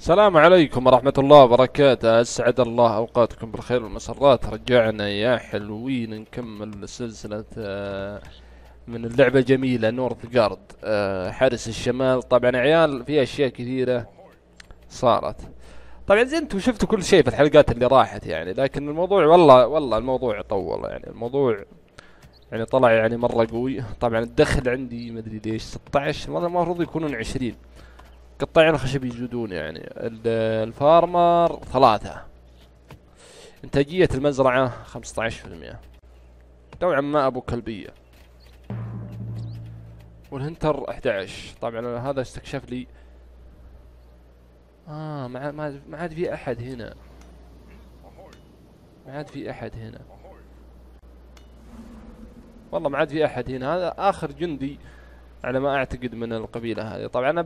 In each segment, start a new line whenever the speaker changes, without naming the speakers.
السلام عليكم ورحمة الله وبركاته، أسعد الله أوقاتكم بالخير والمسرات. رجعنا يا حلوين نكمل سلسلة من اللعبة جميلة نورث جارد، حارس الشمال. طبعا عيال في أشياء كثيرة صارت. طبعا زي انتم شفتوا كل شيء في الحلقات اللي راحت يعني، لكن الموضوع والله الموضوع طول يعني. الموضوع يعني طلع يعني مرة قوي. طبعا الدخل عندي مدري ليش 16، والله المفروض يكونون 20. قطاعين الخشب يزودون يعني. الفارمر 3. انتاجية المزرعة 15%، نوعا ما ابو كلبية. والهنتر 11. طبعا هذا استكشف لي. ما عاد في احد هنا. ما عاد في احد هنا، والله ما عاد في احد هنا. هذا اخر جندي على ما اعتقد من القبيلة هذه. طبعا انا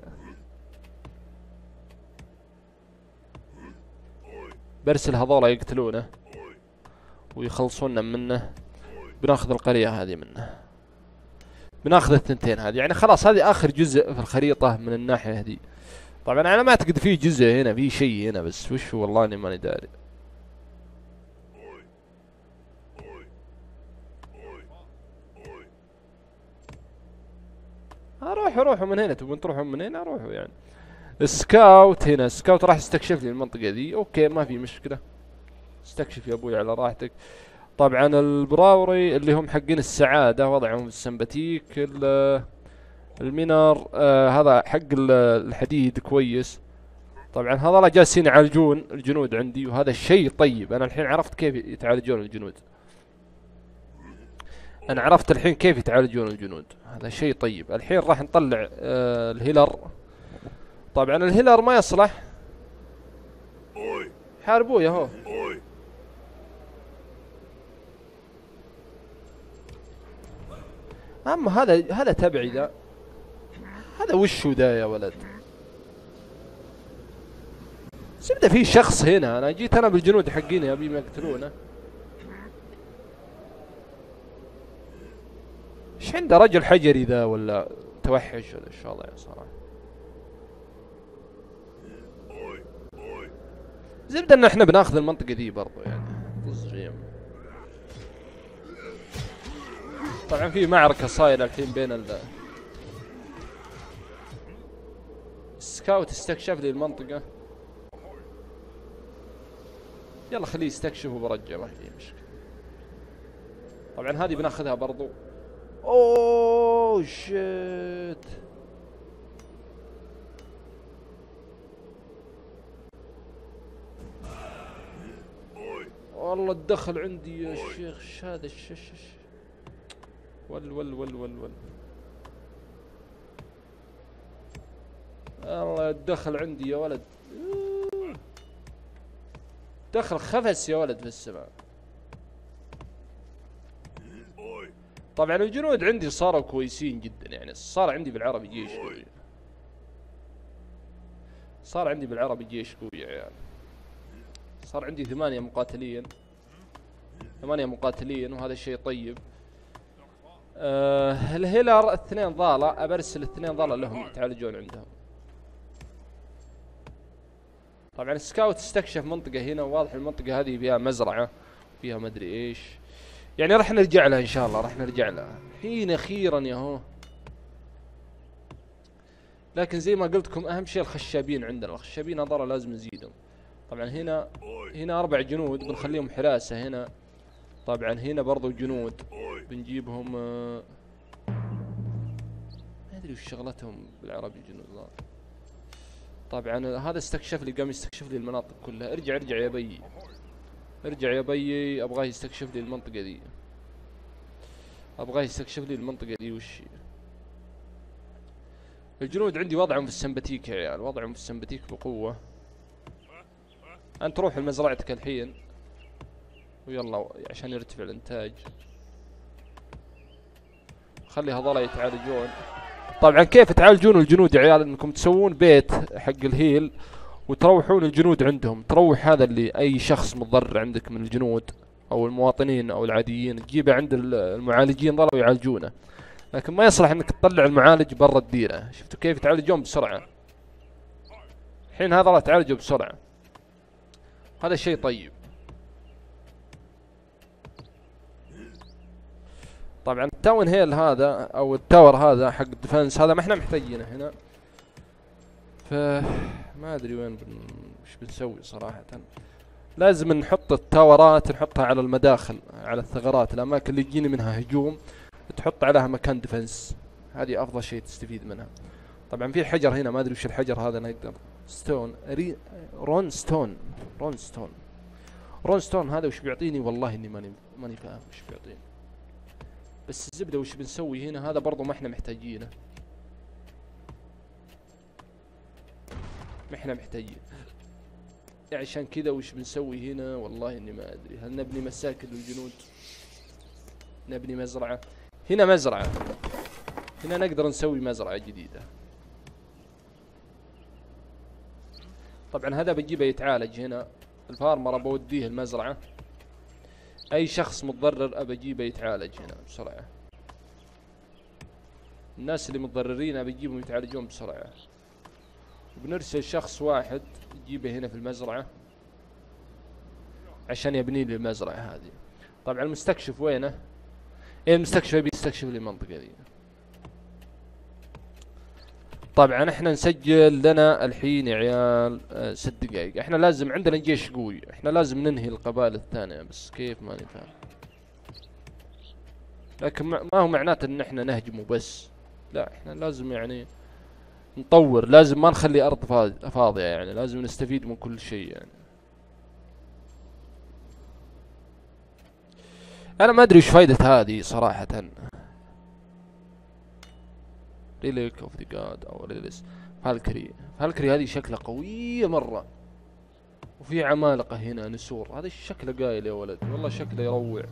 برسل هذولا يقتلونه ويخلصونا منه. بناخذ القرية هذه منه، بناخذ الثنتين هذه يعني. خلاص هذه اخر جزء في الخريطة من الناحية هذه. طبعا انا ما اعتقد في جزء هنا، في شيء هنا بس وش هو والله اني ماني داري. روحوا من هنا. تبون تروحوا من هنا روحوا يعني. السكاوت هنا، السكاوت راح يستكشف لي المنطقة ذي. اوكي ما في مشكلة، استكشف يا ابوي على راحتك. طبعا البراوري اللي هم حقين السعادة وضعهم في السمباتيك. المينار هذا حق الحديد كويس. طبعا هذول جالسين يعالجون الجنود عندي، وهذا الشيء طيب. انا الحين عرفت كيف يتعالجون الجنود. انا عرفت الحين كيف يتعالجون الجنود، هذا شيء طيب. الحين راح نطلع الهيلر. طبعا الهيلر ما يصلح. حاربوه ياهو. اما هذا تبعي ذا. هذا وشو ذا يا ولد؟ زبده في شخص هنا. انا جيت انا بالجنود حقيني ابي يقتلونه. ايش عنده رجل حجري ذا ولا توحش ولا ايش وضعه صراحه؟ زبده ان احنا بناخذ المنطقه ذي برضو يعني تصجيم. طبعا في معركه صايره الحين بين السكاوت استكشف لي المنطقه. يلا خليه يستكشف وبرجع ما في مشكله. طبعا هذه بناخذها برضو. اوه شيت. والله الدخل عندي يا شيخ. ايش هذا الشش. ول الله الدخل عندي يا ولد. دخل خفس يا ولد في السماء. طبعا الجنود عندي صاروا كويسين جدا يعني. صار عندي بالعربي جيش قوي. صار عندي بالعربي جيش قوي يا عيال. صار عندي 8 مقاتلين. 8 مقاتلين وهذا الشيء طيب. الهيلر 2 ضالة. ابرسل 2 ضالة لهم يتعالجون عندهم. طبعا السكاوت استكشف منطقة هنا، وواضح المنطقة هذه فيها مزرعة، فيها مدري ايش يعني. راح نرجع لها ان شاء الله، راح نرجع لها حين اخيرا ياهو. لكن زي ما قلت لكم اهم شيء الخشابين عندنا. الخشابين هذول لازم نزيدهم. طبعا هنا 4 جنود بنخليهم حراسة هنا. طبعا هنا برضو جنود بنجيبهم. ما ادري وش شغلتهم بالعربي الجنود ذا. طبعا هذا استكشف لي، قام يستكشف لي المناطق كلها. ارجع يا بي، ارجع يا بي. ابغاه يستكشف لي المنطقة ذي. ابغاه يستكشف لي المنطقة ذي. وش الجنود عندي وضعهم في السمباتيك يا عيال، وضعهم في السمباتيك بقوة. انت روح لمزرعتك الحين ويلا عشان يرتفع الانتاج. خلي هذولا يتعالجون. طبعا كيف تعالجون الجنود يا عيال؟ انكم تسوون بيت حق الهيل وتروحون الجنود عندهم. تروح هذا اللي اي شخص متضرر عندك من الجنود او المواطنين او العاديين تجيبه عند المعالجين ظلوا يعالجونه. لكن ما يصلح انك تطلع المعالج برا الديرة. شفتوا كيف يتعالجون بسرعة؟ الحين هذا راح تعالجه بسرعة، هذا شيء طيب. طبعا التاون هيل هذا او التاور هذا حق الديفنس هذا ما احنا محتاجينه هنا، فما ادري وش بنسوي صراحة. لازم نحط التاورات نحطها على المداخل، على الثغرات، الاماكن اللي يجيني منها هجوم تحط عليها مكان ديفنس، هذه افضل شيء تستفيد منها. طبعا في حجر هنا، ما ادري وش الحجر هذا، نقدر ستون رون ستون هذا وش بيعطيني؟ والله اني ماني فاهم وش بيعطيني. بس الزبدة وش بنسوي هنا؟ هذا برضو ما احنا محتاجينه، ما احنا محتاجين. عشان كذا وش بنسوي هنا؟ والله اني ما ادري. هل نبني مساكن للجنود؟ نبني مزرعة؟ هنا مزرعة، هنا نقدر نسوي مزرعة جديدة. طبعا هذا بجيبه يتعالج هنا، الفارمر بوديه المزرعة، اي شخص متضرر ابى اجيبه يتعالج هنا بسرعة. الناس اللي متضررين ابى اجيبهم يتعالجون بسرعة. وبنرسل شخص واحد يجيبه هنا في المزرعة عشان يبني لي المزرعة هذه. طبعا المستكشف وينه؟ ايه المستكشف يبي يستكشف لي المنطقة دي. طبعا احنا نسجل لنا الحين يا عيال 6 دقايق. احنا لازم عندنا جيش قوي، احنا لازم ننهي القبائل الثانية، بس كيف ماني فاهم. لكن ما هو معناته ان احنا نهجمه بس، لا احنا لازم يعني نطور، لازم ما نخلي ارض فاضية، يعني لازم نستفيد من كل شيء. يعني انا ما ادري وش فايدة هذه صراحة. ريليك اوف ذا جاد او ريليس فالكري هذه شكلها قوية مرة، وفي عمالقة هنا نسور، هذا شكله قايل يا ولد، والله شكله يروع.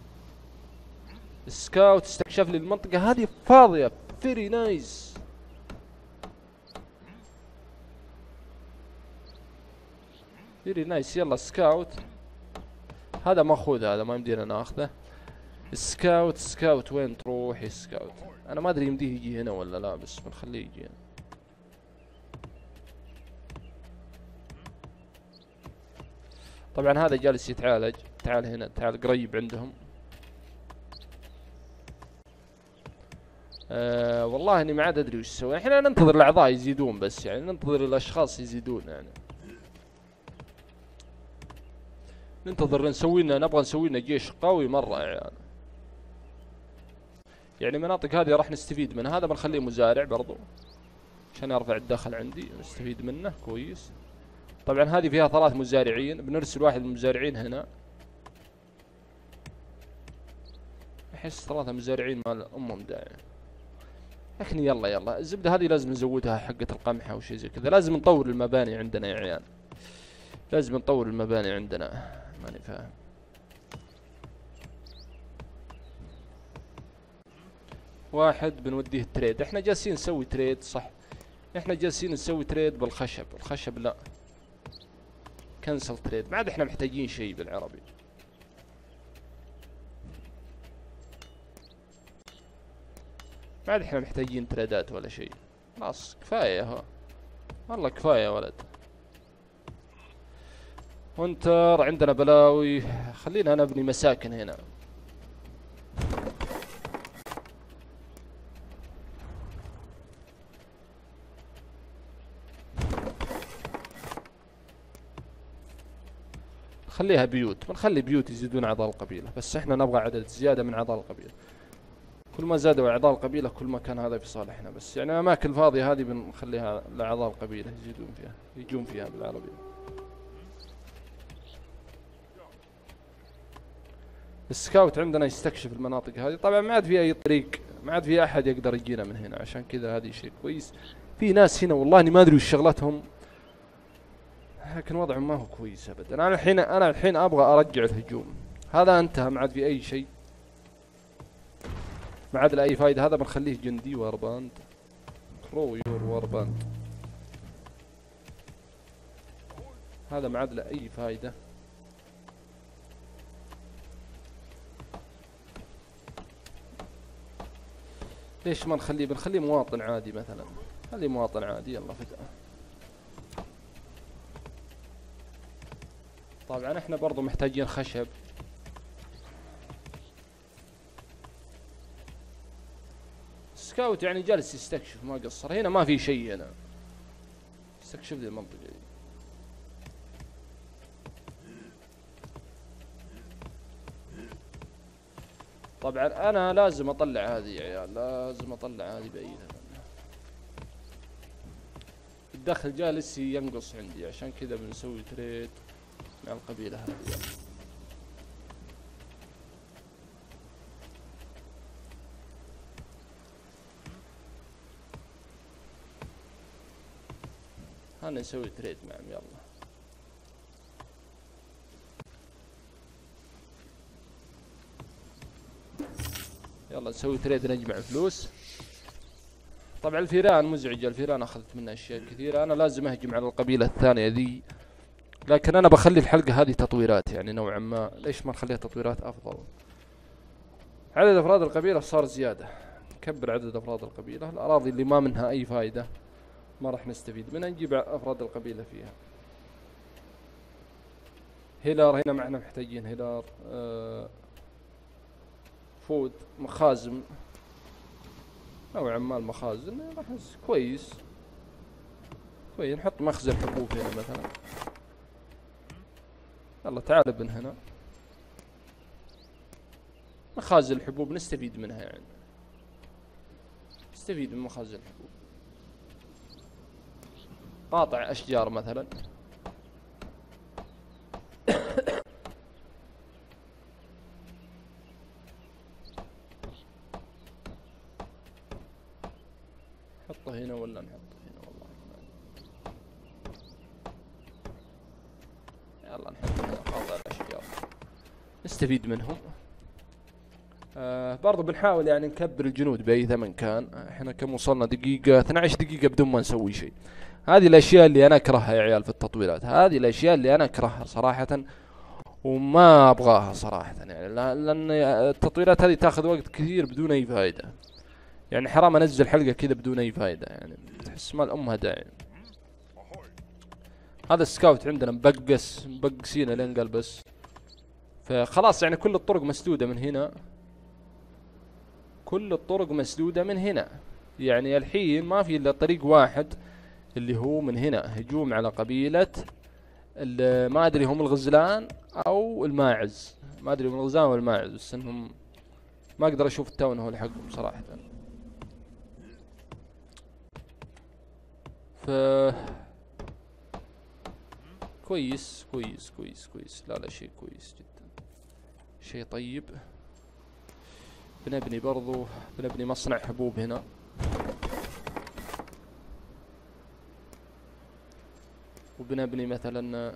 السكاوت استكشف لي المنطقة هذه فاضية، فيري نايس. فيري نايس. يلا سكاوت هذا ماخوذ، هذا ما يمدينا ناخذه. سكاوت وين تروح يا سكاوت؟ انا ما ادري يمديه يجي هنا ولا لا، بس بنخليه يجي هنا. طبعا هذا جالس يتعالج، تعال هنا، تعال قريب عندهم. والله اني ما عاد ادري وش اسوي. احنا ننتظر الاعضاء يزيدون، بس يعني ننتظر الاشخاص يزيدون، يعني ننتظر نبغى نسوي لنا جيش قوي مرة يا عيال. يعني المناطق هذه راح نستفيد منها. هذا بنخليه مزارع برضو عشان يرفع الدخل عندي، نستفيد منه كويس. طبعا هذه فيها 3 مزارعين، بنرسل واحد من المزارعين هنا. احس 3 مزارعين مال امهم داعي. لكن يلا الزبدة هذه لازم نزودها حقة القمح او شيء زي كذا. لازم نطور المباني عندنا يا عيال، لازم نطور المباني عندنا. ماني فاهم. واحد بنوديه التريد. احنا جالسين نسوي تريد، صح، احنا جالسين نسوي تريد بالخشب. الخشب لا، كنسل تريد، ما عاد احنا محتاجين شيء بالعربي. ما عاد احنا محتاجين تريدات ولا شيء، خلاص كفاية. ها والله كفاية يا ولد. وانتر عندنا بلاوي، خلينا نبني مساكن هنا. خليها بيوت، بنخلي بيوت يزيدون اعضاء القبيلة، بس احنا نبغى عدد زيادة من اعضاء القبيلة. كل ما زادوا اعضاء القبيلة كل ما كان هذا في صالحنا. بس يعني الاماكن الفاضية هذه بنخليها لاعضاء القبيلة يجون فيها بالعربي. السكاوت عندنا يستكشف المناطق هذه. طبعا ما عاد في اي طريق، ما عاد في احد يقدر يجينا من هنا، عشان كذا هذه شيء كويس. في ناس هنا والله اني ما ادري وش شغلتهم، لكن وضعهم ما هو كويس ابدا. انا الحين ابغى ارجع الهجوم. هذا انتهى، ما عاد في اي شيء، ما عاد له اي فايده. هذا بنخليه جندي وارباند، كرويور وارباند. هذا ما عاد له اي فايده. ليش ما نخليه؟ بنخليه مواطن عادي مثلا. خليه مواطن عادي. يلا فدأة. طبعا احنا برضو محتاجين خشب. سكاوت يعني جالس يستكشف ما قصر. هنا ما في شيء، هنا استكشف ذي المنطقة دي. طبعا انا لازم اطلع هذه يا عيال، لازم اطلع هذه بعيدة. الدخل جالس ينقص عندي، عشان كذا بنسوي تريد مع القبيلة هذه. هنا نسوي تريد معهم. يلا يلا نسوي تريد نجمع فلوس. طبعا الفيران مزعجة، الفيران اخذت منها اشياء كثيرة. انا لازم اهجم على القبيلة الثانية ذي، لكن انا بخلي الحلقة هذه تطويرات يعني نوعا ما. ليش ما نخليها تطويرات افضل؟ عدد افراد القبيلة صار زيادة. نكبر عدد افراد القبيلة. الاراضي اللي ما منها اي فايدة ما راح نستفيد منها نجيب افراد القبيلة فيها. هيلار هنا معنا، محتاجين هيلار. فود، مخازن نوعا ما. المخازن راح كويس كويس. نحط مخزن حبوب هنا مثلا. يلا تعال ابن هنا. مخازن الحبوب نستفيد منها يعني، نستفيد من مخازن الحبوب. قاطع اشجار مثلا. نحطه هنا ولا نحطه هنا؟ والله يلا نحطه هنا. قاطع الاشجار نستفيد منهم. برضو بنحاول يعني نكبر الجنود بأي ثمن كان. احنا كم وصلنا؟ دقيقة 12 دقيقة بدون ما نسوي شيء. هذه الاشياء اللي انا اكرهها يا عيال في التطويرات. هذه الاشياء اللي انا اكرهها صراحة، وما ابغاها صراحة يعني. لان التطويرات هذه تاخذ وقت كثير بدون اي فائدة. يعني حرام انزل حلقة كذا بدون اي فائدة يعني. تحس مال امها داعي. هذا السكاوت عندنا مبقسين لين قلبس. فخلاص يعني كل الطرق مسدودة من هنا. كل الطرق مسدودة من هنا. يعني الحين ما في الا طريق واحد اللي هو من هنا، هجوم على قبيلة ما ادري هم الغزلان او الماعز. ما ادري هم الغزلان او الماعز، بس انهم ما اقدر اشوف التاون هو حقهم صراحة. ف كويس كويس كويس كويس. لا شيء كويس جدا، شيء طيب. بنبني برضو، بنبني مصنع حبوب هنا. وبنبني مثلا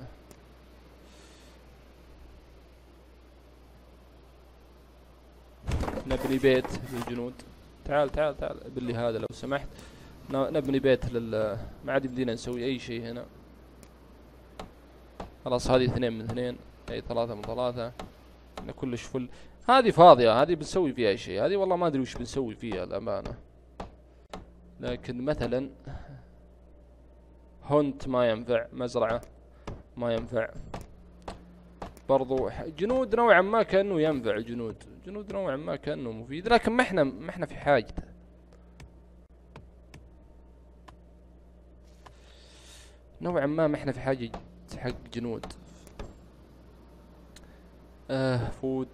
نبني بيت للجنود. تعال تعال تعال ابن لي هذا لو سمحت. نبني بيت ما عاد يمدينا نسوي اي شيء هنا. خلاص هذه 2 من 2، اي 3 من 3. كلش فل. هذه فاضية، هذه بنسوي فيها شيء. هذه والله ما ادري وش بنسوي فيها الامانة. لكن مثلا هونت ما ينفع، مزرعة ما ينفع. برضو جنود نوعا ما كأنه ينفع. جنود نوعا ما كأنه مفيد، لكن ما احنا في حاجته. نوعا ما احنا في حاجة حق جنود. فود.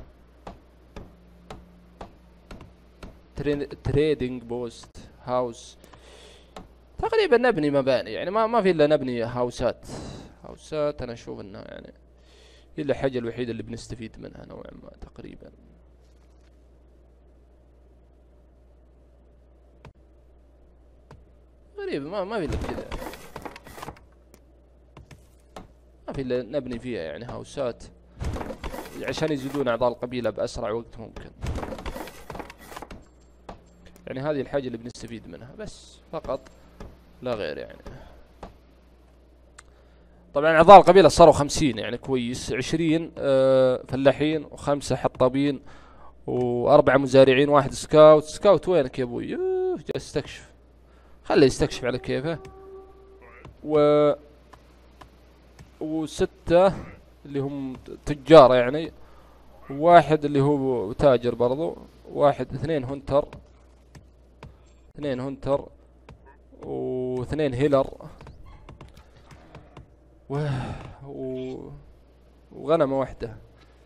تريدنج بوست هاوس. تقريبا نبني مباني يعني. ما في الا نبني هاوسات. انا اشوف انها يعني هي الحاجة الوحيدة اللي بنستفيد منها نوعا ما تقريبا. غريب ما في الا كذا. ما في الا نبني فيها يعني هاوسات عشان يزيدون اعضاء القبيلة باسرع وقت ممكن. يعني هذه الحاجة اللي بنستفيد منها بس فقط لا غير يعني. طبعا اعضاء القبيلة صاروا 50 يعني كويس. 20 فلاحين و5 حطابين و4 مزارعين، 1 سكاوت. سكاوت وينك يا ابوي؟ جالس يستكشف. خليه يستكشف على كيفه. و6 اللي هم تجار يعني، وواحد اللي هو تاجر برضو، واحد اثنين هنتر، اثنين هنتر واثنين هيلر و... و... وغنمة واحدة.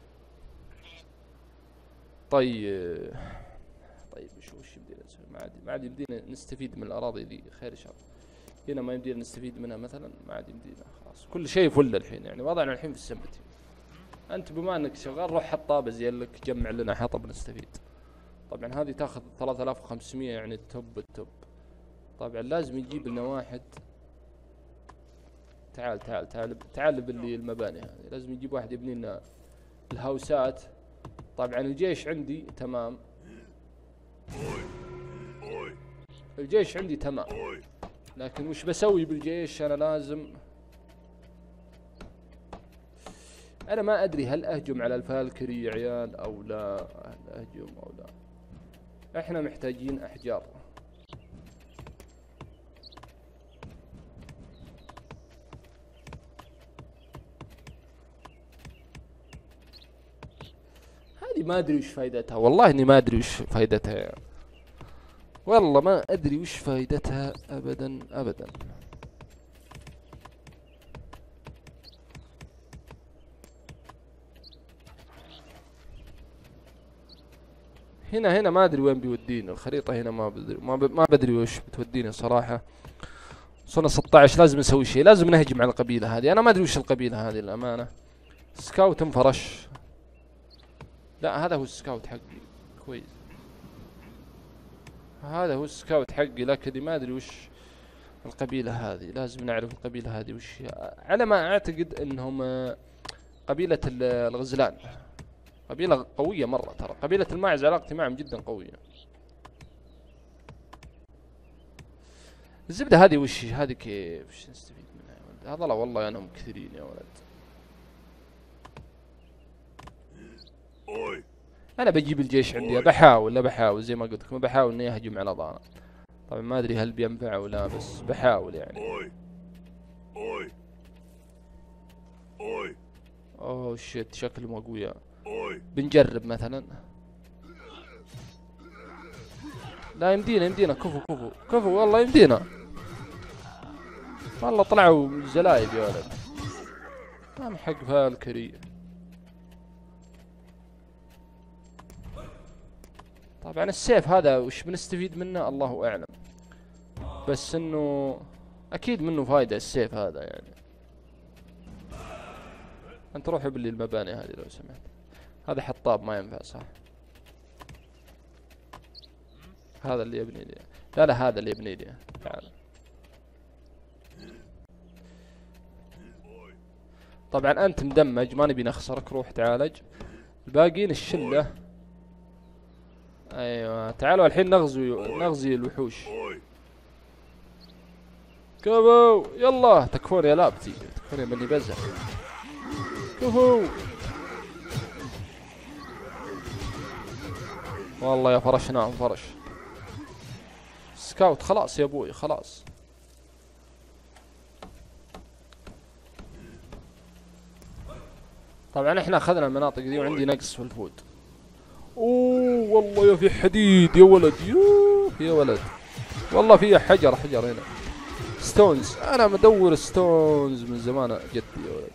طيب طيب وش يمدينا نسوي؟ ما عاد يمدينا نستفيد من الأراضي ذي، خير شر. هنا ما يمدينا نستفيد منها مثلا، ما عاد يمدينا خلاص، كل شيء فل الحين يعني، وضعنا الحين في السمبتي. أنت بما أنك شغال روح حطابة زين لك، جمع لنا حطب نستفيد. طبعا هذه تاخذ 3500 يعني التوب. طبعا لازم يجيب لنا واحد. تعال باللي المباني هذه، لازم يجيب واحد يبني لنا الهاوسات. طبعا الجيش عندي تمام، الجيش عندي تمام، لكن وش بسوي بالجيش؟ انا لازم، انا ما ادري هل اهجم على الفالكري يا عيال او لا، هل اهجم او لا. احنا محتاجين احجار. هذه ما ادري وش فايدتها، والله اني ما ادري وش فايدتها يعني. والله ما ادري وش فايدتها ابدا ابدا. هنا ما ادري وين بيوديني الخريطة، هنا ما بدري وش بتوديني صراحة. صرنا 16، لازم نسوي شيء، لازم نهجم على القبيلة هذه. انا ما ادري وش القبيلة هذه الامانة. سكاوت انفرش. لا هذا هو السكاوت حقي، كويس. هذا هو السكاوت حقي، لكني ما ادري وش القبيلة هذه. لازم نعرف القبيلة هذه وش هي. على ما اعتقد انهم قبيلة الغزلان. قبيلة قوية مرة ترى. قبيلة الماعز علاقتي معهم جدا قوية. الزبدة هذه وش هذه؟ كيف وش نستفيد منها يا ولد؟ هذا لا والله انهم كثيرين يا ولد. انا بجيب الجيش عندي، بحاول زي ما قلت لكم، بحاول اني اهجم على ضانا. طبعا ما ادري هل بينفع ولا، بس بحاول يعني. اوه شيت، شكلهم اقوياء. بنجرب مثلا. لا يمدينا، كفو والله يمدينا. والله طلعوا زلايب يا ولد. ما حق فالكري. طبعا السيف هذا وش بنستفيد منه الله اعلم، بس انه اكيد منه فايدة السيف هذا يعني. انت روح ابني المباني هذه لو سمحت. هذا حطاب ما ينفع صح. هذا اللي يبني لي. لا هذا اللي يبني لي. تعال. طبعا انت مدمج، ما نبي نخسرك، روح تعالج. الباقيين الشلة. ايوه تعالوا الحين نغزي الوحوش. كفو يلا، تكفون يا لابتي، تكفون يا مني بزه. كفو والله يا فرشناهم فرش. سكاوت خلاص يا ابوي خلاص. طبعا احنا اخذنا المناطق دي وعندي نقص في الفود. اوه والله يا في حديد يا ولد، يوه يا ولد. والله في حجر هنا. ستونز، انا مدور ستونز من زمان جدي يا ولد.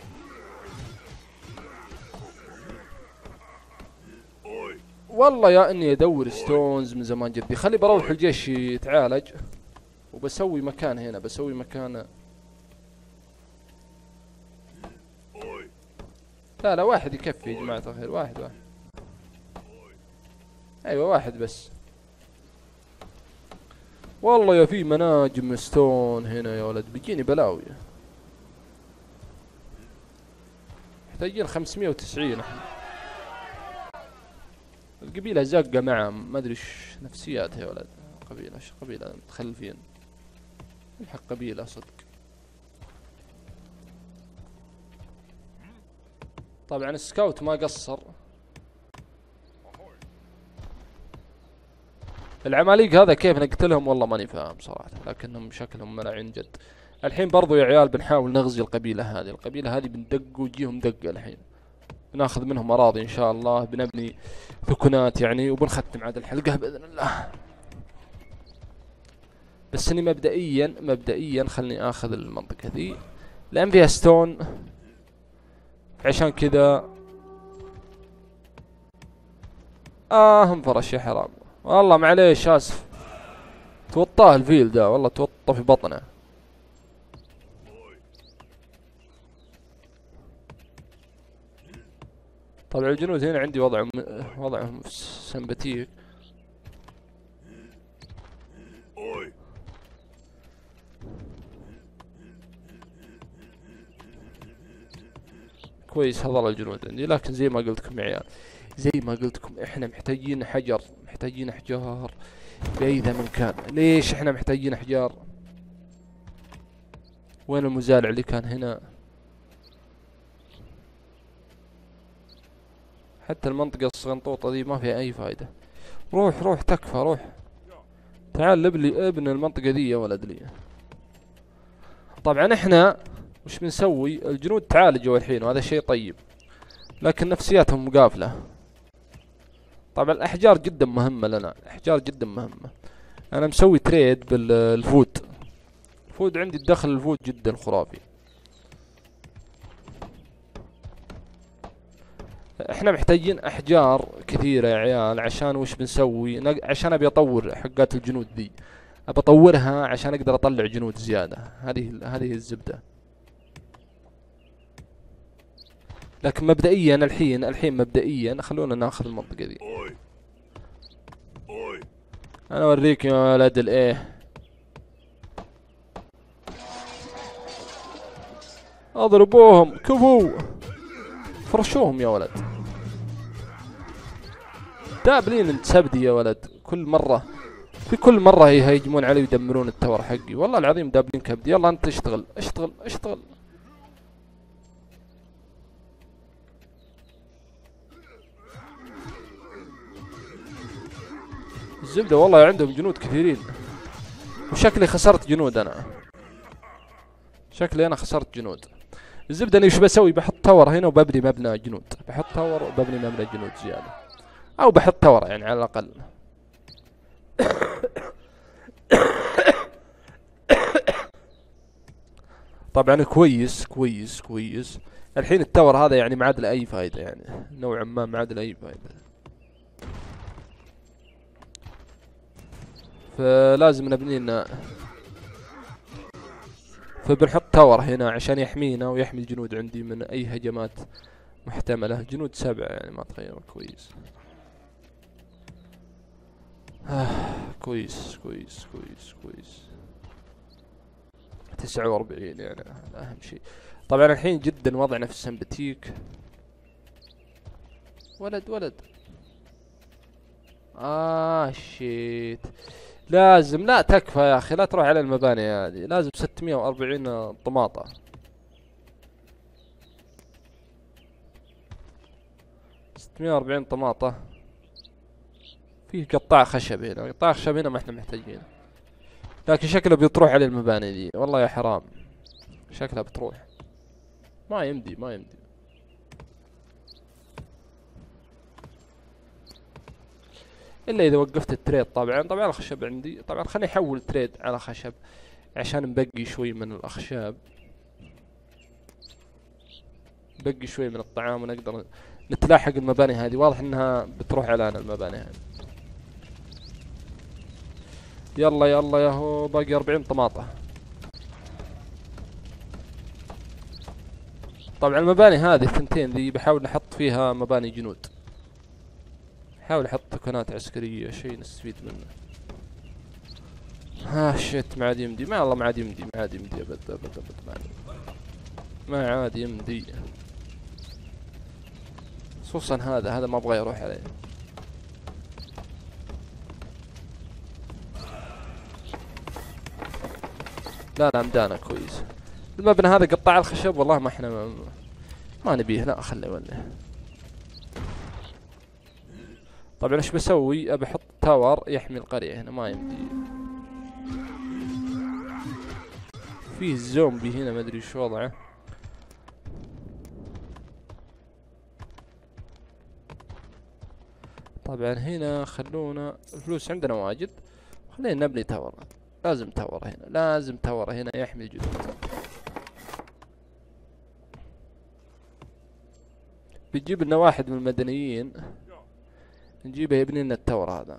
والله يا اني ادور ستونز من زمان جدي. خلي بروح الجيش يتعالج، وبسوي مكان هنا، بسوي مكان. لا واحد يكفي يا جماعة الخير، واحد. ايوه واحد بس. والله يا في مناجم ستون هنا يا ولد، بيجيني بلاوي. محتاجين 590 احنا. القبيلة زاقة معهم، ما ادري ايش نفسياتها يا ولد. قبيلة متخلفين. نلحق قبيلة صدق. طبعا السكاوت ما قصر. العماليق هذا كيف نقتلهم والله ماني فاهم صراحة، لكنهم شكلهم ملاعين جد. الحين برضو يا عيال بنحاول نغزي القبيلة هذه بندق ويجيهم دقة الحين، بناخذ منهم أراضي إن شاء الله، بنبني ثكنات يعني، وبنختم عاد الحلقة بإذن الله. بس إني مبدئيا خلني آخذ المنطقة ذي لأن فيها ستون، عشان كذا انفرش يا حرام، والله معليش آسف. توطاه الفيل ده والله، توطى في بطنه. طبعا الجنود هنا عندي وضعهم سمباتيك. كويس هذول الجنود عندي، لكن زي ما قلت لكم يا عيال، زي ما قلت لكم احنا محتاجين حجر، محتاجين احجار بأي ثمن كان. ليش احنا محتاجين احجار؟ وين المزارع اللي كان هنا؟ حتى المنطقة الصغنطوطة دي ما فيها اي فايدة. روح تكفى، روح تعال ابن المنطقة دي يا ولد لي. طبعا احنا وش بنسوي؟ الجنود تعالجوا الحين وهذا شيء طيب، لكن نفسياتهم مقافلة. طبعا الأحجار جدا مهمة لنا، الأحجار جدا مهمة. أنا مسوي تريد بالفود، الفود عندي الدخل الفود جدا خرافي. احنا محتاجين أحجار كثيرة يا عيال، عشان وش بنسوي؟ عشان أبي أطور حقات الجنود ذي، أبى أطورها عشان أقدر أطلع جنود زيادة. هذه الزبدة. لكن مبدئيا الحين مبدئيا خلونا ناخذ المنطقة ذي. انا اوريك يا ولد الايه، اضربوهم كفو، فرشوهم يا ولد. دابلين انت سبدي يا ولد، في كل مرة يهجمون علي ويدمرون التور حقي، والله العظيم دابلين كبدي. يلا انت اشتغل. الزبدة والله عندهم جنود كثيرين، وشكلي خسرت جنود. شكلي انا خسرت جنود. الزبدة اني وش بسوي؟ بحط تاور هنا وببني مبنى جنود، بحط تاور وببني مبنى جنود زيادة، او بحط تاور يعني على الاقل. طبعا كويس. الحين التاور هذا يعني ما عاد له اي فايدة، يعني نوعا ما عاد له اي فايدة، فلازم نبني لنا. فبنحط تاور هنا عشان يحمينا ويحمي الجنود عندي من اي هجمات محتملة. جنود 7 يعني ما تغير. كويس. كويس 49 يعني اهم شيء. طبعا الحين جدا وضعنا في السمبتيك. ولد شيت. لازم، لا تكفى يا اخي، لا تروح على المباني هذه. لازم 640 طماطة. طماطة. فيه قطاع خشب هنا، قطاع خشب هنا ما احنا محتاجينه، لكن شكله بتروح على المباني دي. والله يا حرام شكلها بتروح. ما يمدي الا اذا وقفت التريد. طبعا الخشب عندي. طبعا خليني احول تريد على خشب عشان نبقي شوي من الاخشاب، نبقي شوي من الطعام ونقدر نتلاحق المباني هذه. واضح انها بتروح علينا المباني هذه. يلا ياهو، باقي 40 طماطة. طبعا المباني هذه الثنتين ذي بحاول نحط فيها مباني جنود، حاول احط ثكنات عسكرية، شيء نستفيد منه. شيت ما عاد يمدي. ما عاد يمدي ابد ما عاد يمدي. خصوصا هذا ما ابغى يروح عليه. لا مدانا كويس. المبنى هذا قطاع الخشب والله ما احنا ما نبيه، لا خليه ولا. طبعا ايش بسوي؟ ابى احط تاور يحمي القرية هنا. ما يمدي، فيه الزومبي هنا ما ادري شو وضعه. طبعا هنا خلونا الفلوس عندنا واجد، خلينا نبني تاور. لازم تاور هنا، لازم تاور هنا يحمي الجنود. بنجيب لنا واحد من المدنيين نجيبه يبني لنا التاور هذا.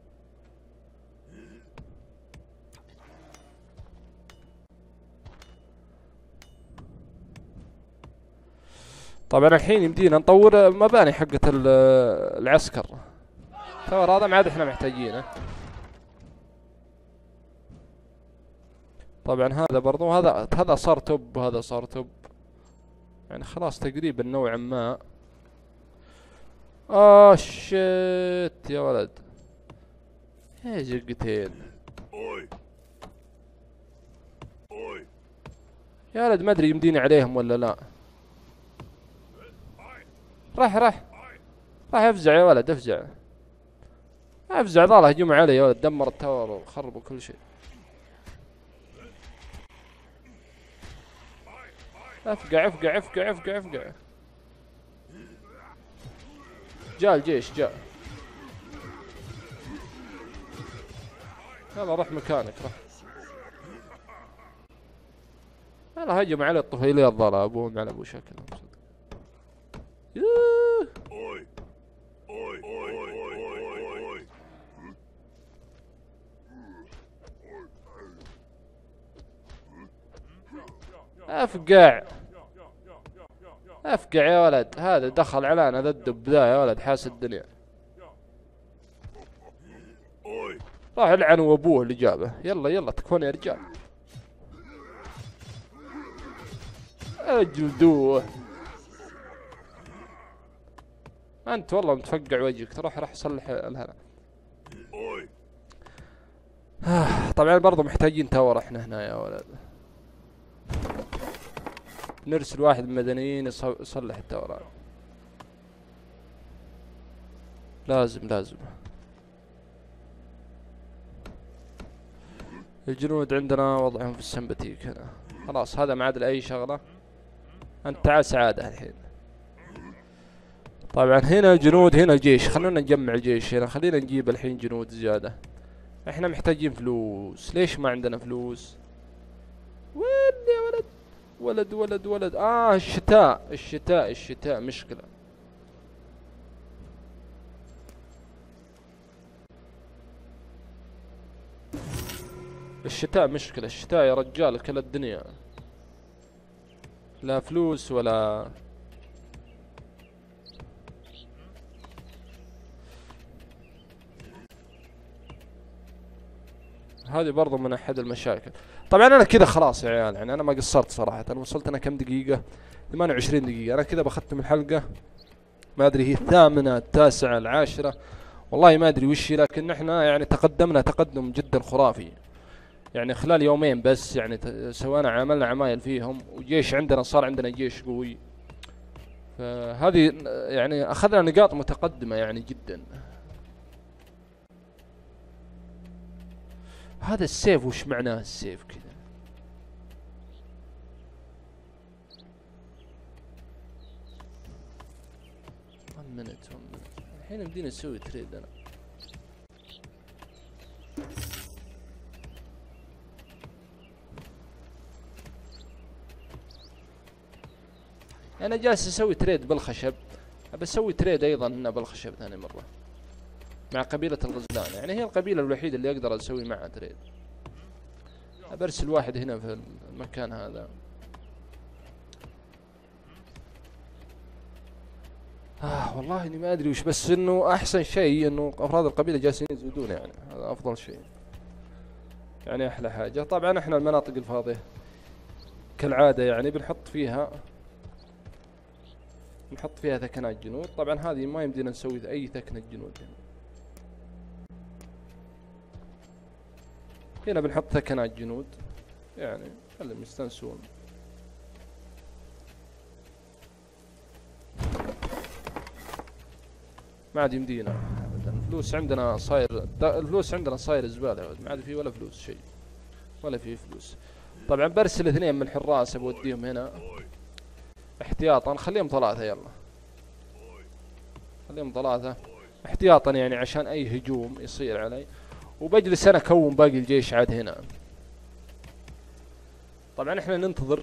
طبعا الحين يمدينا نطور مباني حقة العسكر. التاور هذا ما عاد احنا محتاجينه. طبعا هذا برضو هذا صار توب وهذا صار توب، يعني خلاص تقريبا نوعا ما. شيت يا ولد، يا جقتين يا ولد، ما ادري يمديني عليهم ولا لا. راح افزع يا ولد، افزع ظاله هجوم علي يا ولد، دمر التاور وخربوا كل شيء. افقع. جاء الجيش جاء. يلا روح مكانك، روح. يلا هجم علي الطفيلية الضالة، ابوهم على ابو شكل. افقع يا ولد، هذا دخل علينا ذا الدب ذا يا ولد، حاس الدنيا. راح يلعن وابوه اللي جابه. يلا تكفون يا رجال، اجلدوه. انت والله متفقع وجهك، تروح صلح الهنا. طبعا برضو محتاجين تاور احنا هنا يا ولد. نرسل واحد من المدنيين يصلح التاورات. لازم. الجنود عندنا وضعهم في السمباتيك هنا. خلاص هذا ما عاد اي شغله. انت تعال سعاده الحين. طبعا هنا الجنود، هنا الجيش. خلونا نجمع الجيش هنا، خلينا نجيب الحين جنود زياده. احنا محتاجين فلوس. ليش ما عندنا فلوس؟ وين يا ولد؟ الشتاء مشكلة. الشتاء يا رجال، كل الدنيا لا فلوس ولا. هذه برضو من احد المشاكل. طبعا انا كذا خلاص يا عيال، يعني انا ما قصرت صراحة. انا وصلت انا كم دقيقة؟ 28 دقيقة. انا كذا بختم الحلقة. ما ادري هي الثامنة التاسعة العاشرة، والله ما ادري وش هي، لكن احنا يعني تقدمنا تقدم جدا خرافي. يعني خلال يومين بس يعني عملنا عمايل فيهم، وجيش عندنا صار عندنا جيش قوي. فهذه يعني اخذنا نقاط متقدمة يعني جدا. هذا السيف وش معناه السيف كذا؟ one minute. الحين بدينا نسوي تريد. انا جالس اسوي تريد بالخشب، ابى اسوي تريد ايضا هنا بالخشب ثاني مرة مع قبيلة الغزلان. يعني هي القبيلة الوحيدة اللي اقدر اسوي معها تريد. برسل واحد هنا في المكان هذا. والله اني ما ادري وش، بس انه احسن شيء انه افراد القبيلة جالسين يزودون، يعني هذا افضل شيء، يعني احلى حاجة. طبعا احنا المناطق الفاضية كالعادة يعني بنحط فيها ثكنات جنود. طبعا هذه ما يمدينا نسوي اي ثكنة جنود هنا بنحط ثكنات جنود، يعني خليهم يستانسون. ما عاد يمدينا ابدا. الفلوس عندنا صاير زبالة، ما عاد في ولا فلوس شيء، ولا في فلوس. طبعا برسل 2 من الحراس بوديهم هنا احتياطا. خليهم 3 يلا، خليهم 3 احتياطا يعني عشان اي هجوم يصير علي. وبجلس انا اكون باقي الجيش عاد هنا. طبعا احنا ننتظر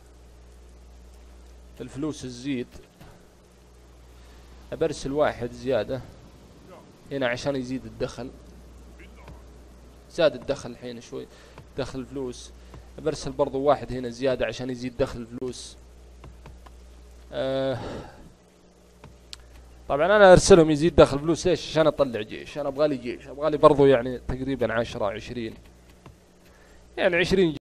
الفلوس تزيد. برسل 1 زيادة هنا عشان يزيد الدخل. زاد الدخل الحين شوي، دخل الفلوس. برسل برضو 1 هنا زيادة عشان يزيد دخل الفلوس. طبعا انا ارسلهم يزيد دخل فلوس ليش؟ عشان اطلع جيش. انا ابغالي جيش، ابغالي برضو يعني تقريبا 10 20 يعني 20